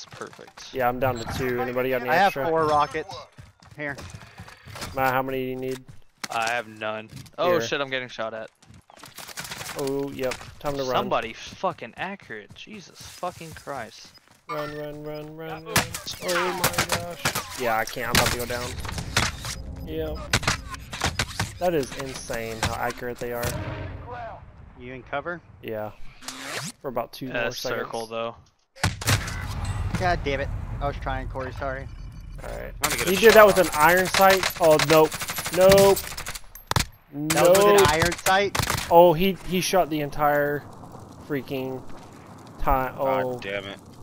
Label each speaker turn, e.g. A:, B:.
A: That's perfect.
B: Yeah, I'm down to 2. Anybody got any
C: I have
B: extra?
C: 4 rockets. Here.
B: Matt, how many do you need?
A: I have none. Oh
B: Here.
A: shit, I'm getting shot at.
B: Oh, yep. Time to run.
A: Somebody fucking accurate. Jesus fucking Christ.
B: Run. Oh my gosh. Yeah, I can't. I'm about to go down. Yep. That is insane how accurate they are.
C: You in cover?
B: Yeah. For about 2 more seconds.
A: Circle though.
C: God damn it. I was trying, Corey, sorry.
B: Alright.
D: Get
B: He did that with an iron sight. Oh, nope. Nope.
C: That was with an iron sight?
B: Oh, he shot the entire freaking time. Oh.
D: God damn it.